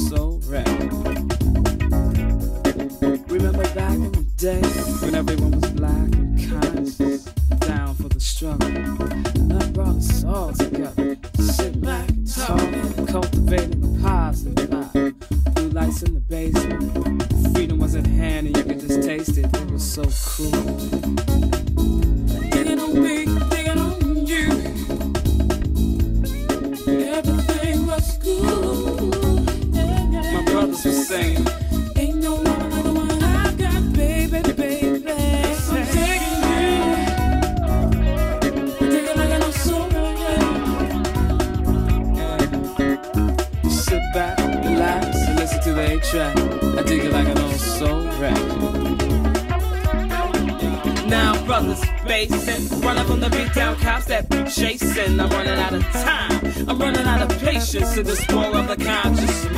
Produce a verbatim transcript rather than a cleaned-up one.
soul record. Remember back in the day when everyone was black and conscious, down for the struggle. That brought us all together. Sit back and talk, cultivating a positive vibe. Blue lights in the basement. Freedom was at hand and you could just taste it. It was so cool. Digging on me, digging on you. Everything was cool. My brothers were saying, ain't no one another one I've got, baby, baby. So I'm digging you, digging like I know so well. Sit back, relax, and listen to the eight track. I dig it like an old soul record. Now brothers facing, running from the beat down cops that be chasing. I'm running out of time, I'm running out of patience in this war of the conscious